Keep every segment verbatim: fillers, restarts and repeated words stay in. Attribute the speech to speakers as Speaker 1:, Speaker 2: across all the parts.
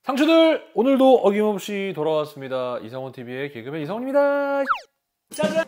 Speaker 1: 상추들 오늘도 어김없이 돌아왔습니다. 이상원티비의 개그맨 이상원입니다. 짜잔!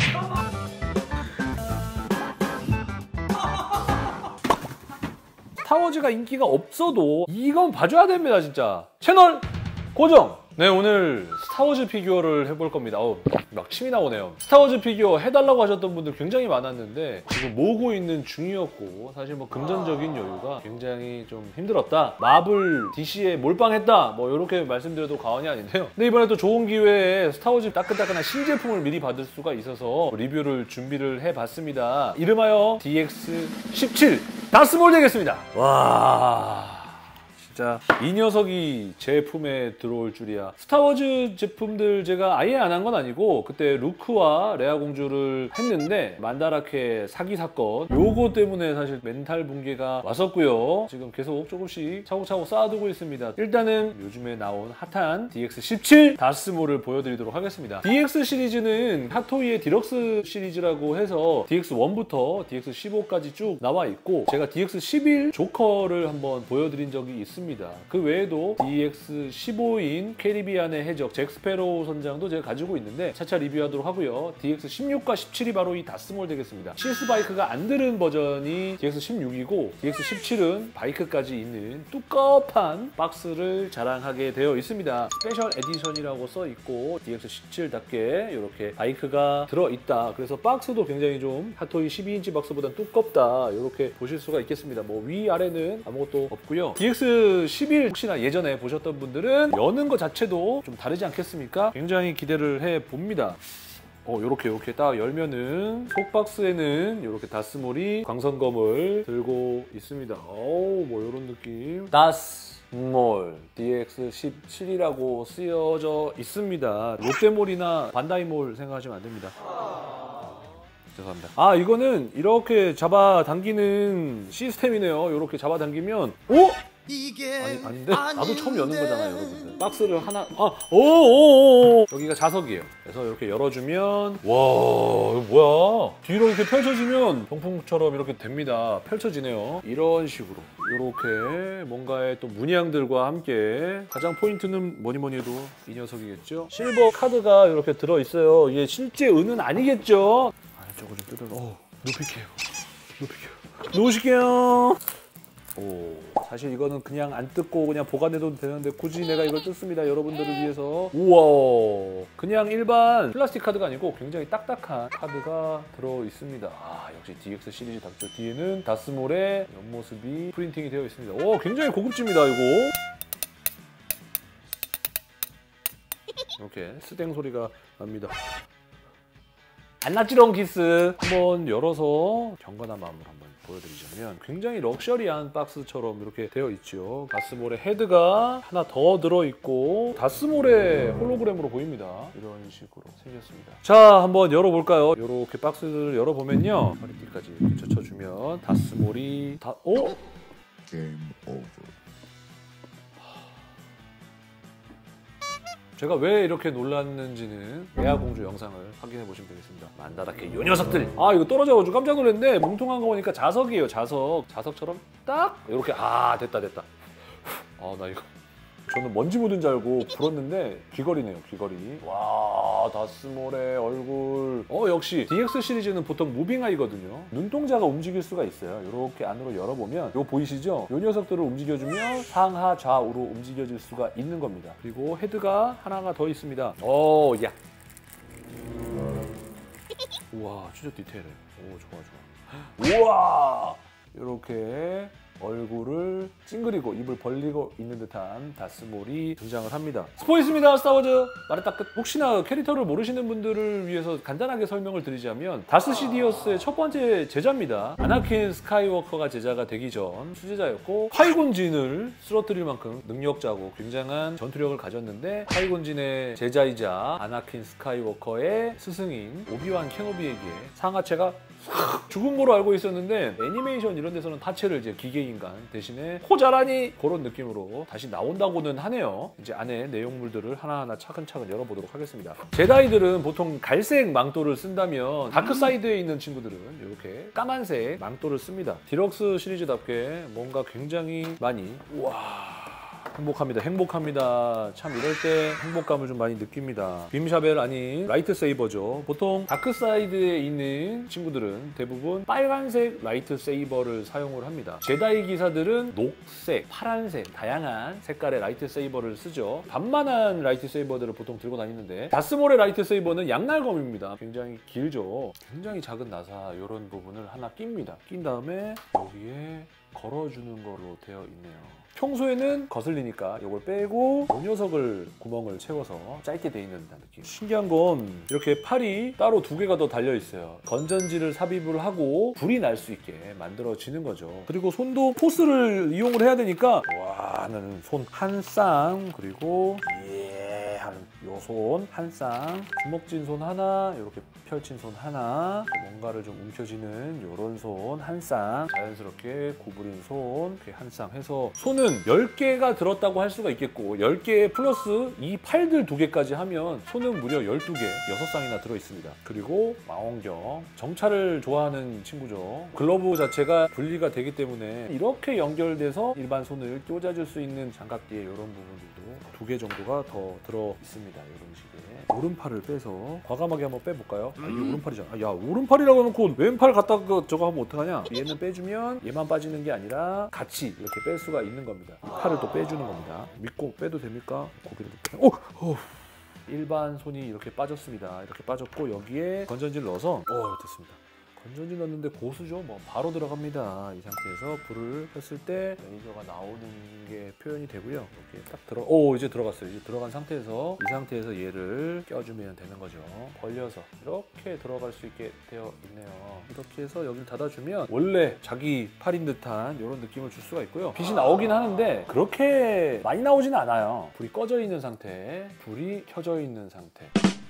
Speaker 1: 스타워즈가 인기가 없어도 이건 봐줘야 됩니다 진짜. 채널 고정! 네, 오늘 스타워즈 피규어를 해볼 겁니다. 어우, 막 침이 나오네요. 스타워즈 피규어 해달라고 하셨던 분들 굉장히 많았는데 지금 모으고 있는 중이었고 사실 뭐 금전적인 여유가 굉장히 좀 힘들었다. 마블, 디씨에 몰빵했다. 뭐 이렇게 말씀드려도 과언이 아닌데요. 근데 이번에 또 좋은 기회에 스타워즈 따끈따끈한 신제품을 미리 받을 수가 있어서 리뷰를 준비를 해봤습니다. 이름하여 디엑스 십칠 다스몰 되겠습니다. 와... 진짜 이 녀석이 제 품에 들어올 줄이야. 스타워즈 제품들 제가 아예 안 한 건 아니고 그때 루크와 레아 공주를 했는데 만다라케 사기 사건 요거 때문에 사실 멘탈 붕괴가 왔었고요. 지금 계속 조금씩 차곡차곡 쌓아두고 있습니다. 일단은 요즘에 나온 핫한 디엑스 십칠 다스몰을 보여드리도록 하겠습니다. 디엑스 시리즈는 핫토이의 디럭스 시리즈라고 해서 디엑스 일부터 디엑스 십오까지 쭉 나와 있고 제가 디엑스 십일 조커를 한번 보여드린 적이 있습니다. 그 외에도 디엑스 십오인 캐리비안의 해적 잭 스페로우 선장도 제가 가지고 있는데 차차 리뷰하도록 하고요. 디엑스 십육과 십칠이 바로 이 다스몰 되겠습니다. 시스 바이크가 안 들은 버전이 디엑스 십육이고 디엑스 십칠은 바이크까지 있는 뚜껑한 박스를 자랑하게 되어 있습니다. 스페셜 에디션이라고 써 있고 디엑스 십칠답게 이렇게 바이크가 들어있다. 그래서 박스도 굉장히 좀 핫토이 십이 인치 박스보다 두껍다. 이렇게 보실 수가 있겠습니다. 뭐 위아래는 아무것도 없고요. 디엑스 십일 혹시나 예전에 보셨던 분들은 여는 것 자체도 좀 다르지 않겠습니까? 굉장히 기대를 해봅니다. 어, 요렇게 요렇게 딱 열면은 속박스에는 요렇게 다스몰이 광선검을 들고 있습니다. 어우, 뭐 요런 느낌. 다스몰 디엑스 십칠이라고 쓰여져 있습니다. 롯데몰이나 반다이몰 생각하시면 안 됩니다. 죄송합니다. 아, 이거는 이렇게 잡아당기는 시스템이네요. 이렇게 잡아당기면 오! 아니, 아닌데? 나도 처음 여는 거잖아요, 여러분들. 박스를 하나, 아, 오오오! 여기가 자석이에요. 그래서 이렇게 열어주면, 와, 이거 뭐야? 뒤로 이렇게 펼쳐지면 병풍처럼 이렇게 됩니다. 펼쳐지네요. 이런 식으로. 이렇게 뭔가의 또 문양들과 함께 가장 포인트는 뭐니 뭐니 해도 이 녀석이겠죠? 실버 카드가 이렇게 들어있어요. 이게 실제 은은 아니겠죠? 저거 좀 뜯어. 어, 높일게요. 높일게요. 놓으실게요. 오, 사실 이거는 그냥 안 뜯고 그냥 보관해도 되는데 굳이 내가 이걸 뜯습니다. 여러분들을 위해서. 우와, 그냥 일반 플라스틱 카드가 아니고 굉장히 딱딱한 카드가 들어 있습니다. 아, 역시 디엑스 시리즈 닥쳐. 뒤에는 다스몰의 옆모습이 프린팅이 되어 있습니다. 오, 굉장히 고급집니다, 이거. 이렇게 스댕 소리가 납니다. 안나찌렁 키스 한번 열어서 경건한 마음으로 한번 보여드리자면 굉장히 럭셔리한 박스처럼 이렇게 되어 있죠. 다스몰의 헤드가 하나 더 들어있고 다스몰의 홀로그램으로 보입니다. 이런 식으로 생겼습니다. 자, 한번 열어볼까요? 이렇게 박스를 열어보면요. 허리띠까지 이렇게 젖혀주면 다스몰이 다... 오? 게임 오버. 제가 왜 이렇게 놀랐는지는 레아 공주 영상을 확인해 보시면 되겠습니다. 만다라케 요 녀석들! 아, 이거 떨어져가지고 깜짝 놀랐는데 뭉통한 거 보니까 자석이에요, 자석. 자석처럼 딱 이렇게. 아, 됐다 됐다. 아, 나 이거 저는 먼지 묻은 줄 알고 불었는데 귀걸이네요, 귀걸이. 와, 다스몰의 얼굴. 어, 역시 디엑스 시리즈는 보통 무빙아이거든요. 눈동자가 움직일 수가 있어요. 이렇게 안으로 열어보면 이거 보이시죠? 이 녀석들을 움직여주면 상하 좌우로 움직여질 수가 있는 겁니다. 그리고 헤드가 하나가 더 있습니다. 오, 야. 우와, 진짜 디테일해. 오, 좋아 좋아. 우와, 이렇게 얼굴을 찡그리고 입을 벌리고 있는 듯한 다스몰이 등장을 합니다. 스포있습니다, 스타워즈! 말했다 끝. 혹시나 캐릭터를 모르시는 분들을 위해서 간단하게 설명을 드리자면 다스 시디어스의 첫 번째 제자입니다. 아나킨 스카이워커가 제자가 되기 전 수제자였고 카이곤 진을 쓰러뜨릴 만큼 능력자고 굉장한 전투력을 가졌는데 카이곤 진의 제자이자 아나킨 스카이워커의 스승인 오비완 케노비에게 상하체가 죽은 거로 알고 있었는데 애니메이션 이런 데서는 하체를 이제 기계인간 대신에 호자라니 그런 느낌으로 다시 나온다고는 하네요. 이제 안에 내용물들을 하나하나 차근차근 열어보도록 하겠습니다. 제다이들은 보통 갈색 망토를 쓴다면 다크사이드에 있는 친구들은 이렇게 까만색 망토를 씁니다. 디럭스 시리즈답게 뭔가 굉장히 많이 우와 행복합니다. 행복합니다. 참 이럴 때 행복감을 좀 많이 느낍니다. 빔샤벨 아닌 라이트 세이버죠. 보통 다크사이드에 있는 친구들은 대부분 빨간색 라이트 세이버를 사용을 합니다. 제다이 기사들은 녹색, 파란색, 다양한 색깔의 라이트 세이버를 쓰죠. 반만한 라이트 세이버들을 보통 들고 다니는데 다스몰의 라이트 세이버는 양날검입니다. 굉장히 길죠. 굉장히 작은 나사 이런 부분을 하나 낍니다. 낀 다음에 여기에 걸어주는 거로 되어 있네요. 평소에는 거슬리니까 이걸 빼고 이 녀석을 구멍을 채워서 짧게 돼 있는 느낌. 신기한 건 이렇게 팔이 따로 두 개가 더 달려 있어요. 건전지를 삽입을 하고 불이 날 수 있게 만들어지는 거죠. 그리고 손도 포스를 이용을 해야 되니까 와 하는 손 한 쌍, 그리고 예 하는 요 손 한 쌍, 주먹진 손 하나, 이렇게 펼친 손 하나, 뭔가를 좀 움켜쥐는 요런 손 한 쌍, 자연스럽게 구부린 손 이렇게 한 쌍 해서 손은 열 개가 들었다고 할 수가 있겠고 열 개 플러스 이 팔들 두 개까지 하면 손은 무려 열두 개, 여섯 쌍이나 들어있습니다. 그리고 망원경, 정찰을 좋아하는 친구죠. 글러브 자체가 분리가 되기 때문에 이렇게 연결돼서 일반 손을 꽂아줄 수 있는 장갑기에 이런 부분들도 두 개 정도가 더 들어 있습니다. 이런 식의 오른팔을 빼서 과감하게 한번 빼볼까요? 아, 이게 오른팔이잖아. 아, 야 오른팔이라고 해놓고 왼팔 갖다 그 저거 하면 어떡하냐? 얘는 빼주면 얘만 빠지는 게 아니라 같이 이렇게 뺄 수가 있는 겁니다. 팔을 또 빼주는 겁니다. 믿고 빼도 됩니까? 고개를 오! 오! 일반 손이 이렇게 빠졌습니다. 이렇게 빠졌고 여기에 건전지를 넣어서 어 됐습니다. 건전지 넣었는데 고수죠. 뭐 바로 들어갑니다. 이 상태에서 불을 켰을 때 레이저가 나오는 게 표현이 되고요. 이렇게 딱 들어, 오 이제 들어갔어요. 이제 들어간 상태에서 이 상태에서 얘를 껴주면 되는 거죠. 벌려서 이렇게 들어갈 수 있게 되어 있네요. 이렇게 해서 여기를 닫아주면 원래 자기 팔인 듯한 이런 느낌을 줄 수가 있고요. 빛이 나오긴 하는데 그렇게 많이 나오진 않아요. 불이 꺼져 있는 상태, 불이 켜져 있는 상태.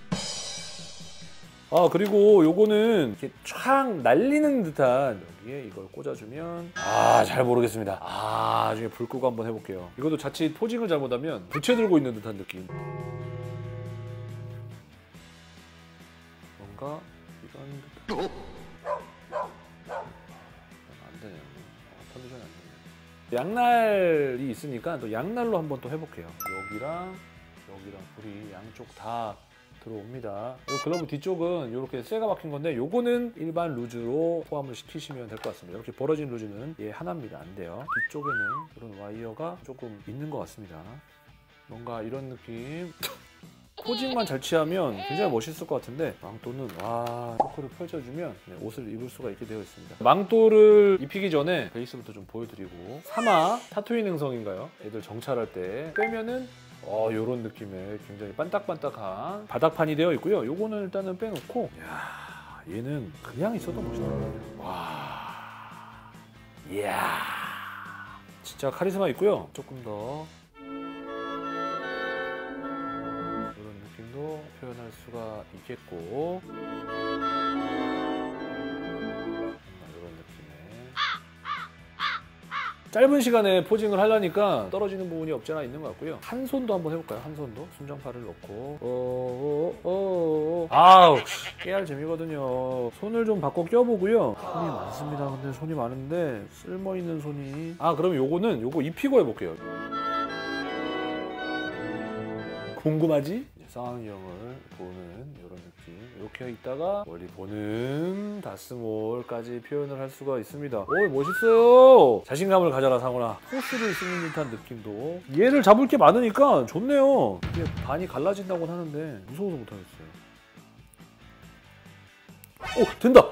Speaker 1: 아 그리고 요거는 이렇게 촥 날리는 듯한 여기에 이걸 꽂아주면 아 잘 모르겠습니다. 아 나중에 불 끄고 한번 해볼게요. 이것도 자칫 포징을 잘못하면 부채 들고 있는 듯한 느낌. 뭔가 이런 듯한 안 되네요. 컨디션이 안 되네요. 양날이 있으니까 또 양날로 한번 또 해볼게요. 여기랑 여기랑 불이 양쪽 다 들어옵니다. 이 글러브 뒤쪽은 이렇게 쇠가 박힌 건데 요거는 일반 루즈로 포함을 시키시면 될 것 같습니다. 이렇게 벌어진 루즈는 얘 하나입니다. 안 돼요. 뒤쪽에는 이런 와이어가 조금 있는 것 같습니다. 뭔가 이런 느낌. 포징만 잘 취하면 굉장히 멋있을 것 같은데 망토는 와 포크를 펼쳐주면 옷을 입을 수가 있게 되어 있습니다. 망토를 입히기 전에 베이스부터 좀 보여드리고 사마 타투인 행성인가요? 애들 정찰할 때 빼면은 어, 요런 느낌의 굉장히 반딱반딱한 바닥판이 되어 있고요. 요거는 일단은 빼놓고 이야, 얘는 그냥 있어도 멋있더라고요. 와, 이야, 진짜 카리스마 있고요. 조금 더 이런 느낌도 표현할 수가 있겠고 짧은 시간에 포징을 하려니까 떨어지는 부분이 없지 않아 있는 것 같고요. 한 손도 한번 해볼까요? 한 손도 순정팔을 넣고 어어어어 아우 깨알 재미거든요. 손을 좀 바꿔 껴보고요. 손이 많습니다. 근데 손이 많은데 쓸모있는 손이 아 그럼 요거는 요거 입히고 해볼게요. 궁금하지? 쌍안경을 보는 이런 느낌 이렇게 있다가 멀리 보는 다스몰까지 표현을 할 수가 있습니다. 오 멋있어요. 자신감을 가져라 상훈아. 포스를 쓰는 듯한 느낌도 얘를 잡을 게 많으니까 좋네요. 이게 반이 갈라진다고는 하는데 무서워서 못하겠어요. 오 된다.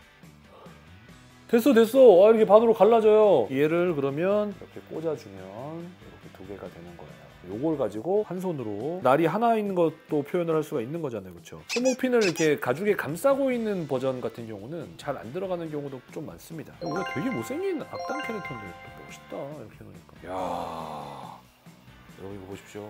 Speaker 1: 됐어 됐어. 아, 이렇게 반으로 갈라져요. 얘를 그러면 이렇게 꽂아주면 이렇게 두 개가 되는 거예요. 요걸 가지고 한 손으로 날이 하나 있는 것도 표현을 할 수가 있는 거잖아요. 그렇죠? 손목핀을 이렇게 가죽에 감싸고 있는 버전 같은 경우는 잘 안 들어가는 경우도 좀 많습니다. 이거 되게 못생긴 악당 캐릭터인데 또 멋있다 이렇게 해놓으니까. 이야 여러분 이거 보십시오.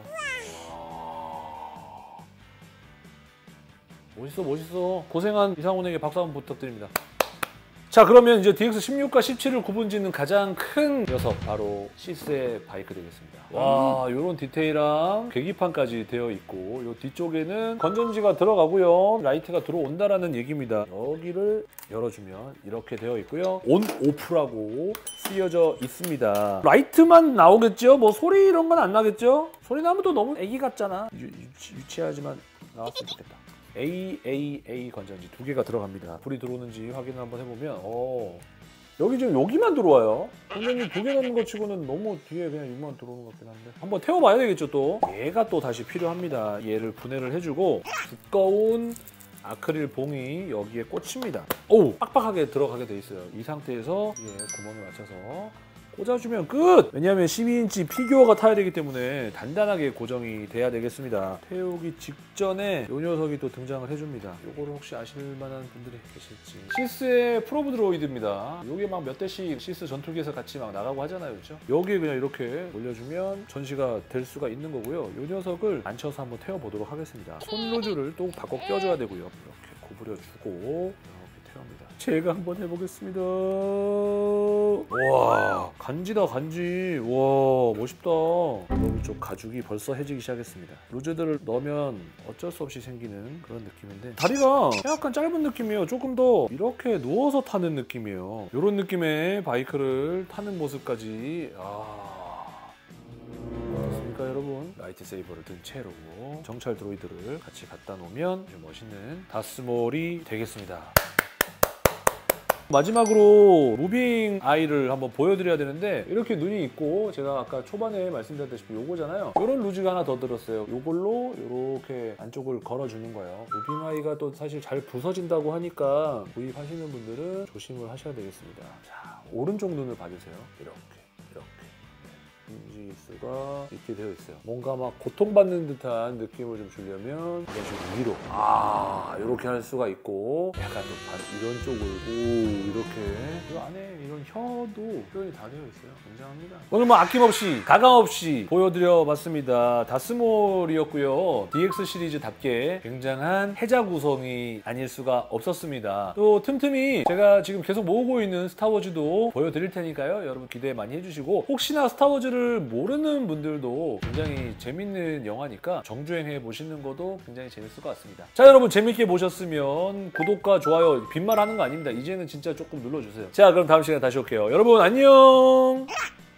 Speaker 1: 와. 멋있어 멋있어. 고생한 이상훈에게 박수 한번 부탁드립니다. 자, 그러면 이제 디엑스 십육과 십칠을 구분짓는 가장 큰 녀석 바로 시스의 바이크 되겠습니다. 와, 요런 디테일함, 계기판까지 되어 있고 요 뒤쪽에는 건전지가 들어가고요. 라이트가 들어온다라는 얘기입니다. 여기를 열어주면 이렇게 되어 있고요. 온, 오프라고 쓰여져 있습니다. 라이트만 나오겠죠? 뭐 소리 이런 건 안 나겠죠? 소리 나면 또 너무 애기 같잖아. 유, 유치, 유치하지만 나왔으면 좋겠다. 에이 에이 에이 건전지 두 개가 들어갑니다. 불이 들어오는지 확인을 한번 해보면 어, 여기 지금 여기만 들어와요. 건전지 두 개 넣는 것 치고는 너무 뒤에 그냥 이만 들어오는 것 같긴 한데 한번 태워봐야 되겠죠. 또 얘가 또 다시 필요합니다. 얘를 분해를 해주고 두꺼운 아크릴 봉이 여기에 꽂힙니다. 오, 빡빡하게 들어가게 돼 있어요. 이 상태에서 예, 구멍을 맞춰서 꽂아주면 끝! 왜냐하면 십이 인치 피규어가 타야 되기 때문에 단단하게 고정이 돼야 되겠습니다. 태우기 직전에 이 녀석이 또 등장을 해줍니다. 요거를 혹시 아실 만한 분들이 계실지. 시스의 프로브 드로이드입니다. 요게 막 몇 대씩 시스 전투기에서 같이 막 나가고 하잖아요. 그렇죠? 여기에 그냥 이렇게 올려주면 전시가 될 수가 있는 거고요. 요 녀석을 앉혀서 한번 태워보도록 하겠습니다. 손 루즈를 또 바꿔 껴줘야 되고요. 이렇게 구부려주고 태웁니다. 제가 한번 해보겠습니다. 와, 간지다 간지. 와, 멋있다. 여러분 쪽 가죽이 벌써 해지기 시작했습니다. 루즈들을 넣으면 어쩔 수 없이 생기는 그런 느낌인데 다리가 약간 짧은 느낌이에요. 조금 더 이렇게 누워서 타는 느낌이에요. 이런 느낌의 바이크를 타는 모습까지 아... 어떻습니까 여러분? 라이트 세이버를 든 채로 정찰 드로이드를 같이 갖다 놓으면 아주 멋있는 다스몰이 되겠습니다. 마지막으로 무빙 아이를 한번 보여드려야 되는데 이렇게 눈이 있고 제가 아까 초반에 말씀드렸다시피 요거잖아요. 이런 루즈가 하나 더 들었어요. 요걸로 이렇게 안쪽을 걸어주는 거예요. 무빙 아이가 또 사실 잘 부서진다고 하니까 구입하시는 분들은 조심을 하셔야 되겠습니다. 자, 오른쪽 눈을 봐주세요. 이렇게 이렇게 움직일 수가 있게 되어 있어요. 뭔가 막 고통받는 듯한 느낌을 좀 주려면 이런 식으로 위로 아 이렇게 할 수가 있고 약간 또 이런 쪽을 오 이렇게 이 안에 이런 혀도 표현이 다 되어 있어요. 굉장합니다. 오늘 뭐 아낌없이 가감없이 보여드려 봤습니다. 다스몰이었고요. 디엑스 시리즈답게 굉장한 해자 구성이 아닐 수가 없었습니다. 또 틈틈이 제가 지금 계속 모으고 있는 스타워즈도 보여드릴 테니까요. 여러분 기대 많이 해주시고 혹시나 스타워즈를 모르는 분들도 굉장히 재밌는 영화니까 정주행해 보시는 것도 굉장히 재밌을 것 같습니다. 자, 여러분 재밌게 보셨으면 구독과 좋아요 빈말하는 거 아닙니다. 이제는 진짜 조금 눌러주세요. 자, 그럼 다음 시간에 다시 올게요. 여러분 안녕.